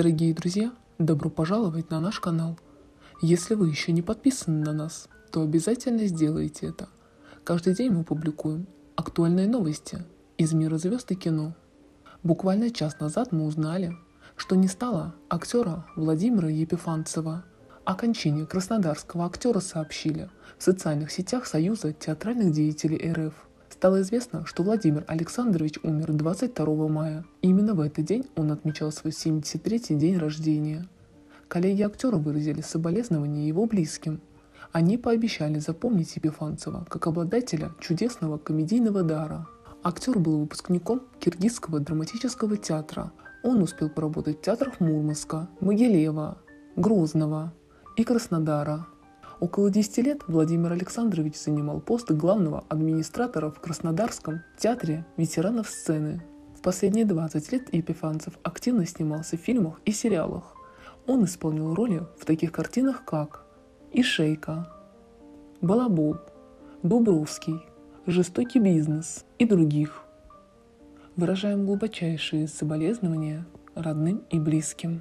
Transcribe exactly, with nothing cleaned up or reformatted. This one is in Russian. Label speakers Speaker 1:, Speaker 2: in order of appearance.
Speaker 1: Дорогие друзья, добро пожаловать на наш канал. Если вы еще не подписаны на нас, то обязательно сделайте это. Каждый день мы публикуем актуальные новости из мира звезд и кино. Буквально час назад мы узнали, что не стало актера Владимира Епифанцева. О кончине краснодарского актера сообщили в социальных сетях Союза театральных деятелей эр эф. Стало известно, что Владимир Александрович умер двадцать второго мая. Именно в этот день он отмечал свой семьдесят третий день рождения. Коллеги актера выразили соболезнования его близким. Они пообещали запомнить Епифанцева как обладателя чудесного комедийного дара. Актер был выпускником Киргизского драматического театра. Он успел поработать в театрах Мурманска, Могилева, Грозного и Краснодара. Около десяти лет Владимир Александрович занимал пост главного администратора в Краснодарском театре ветеранов сцены. В последние двадцать лет Епифанцев активно снимался в фильмах и сериалах. Он исполнил роли в таких картинах, как «Ишейка», «Балабол», «Дубровский», «Жестокий бизнес» и других. Выражаем глубочайшие соболезнования родным и близким.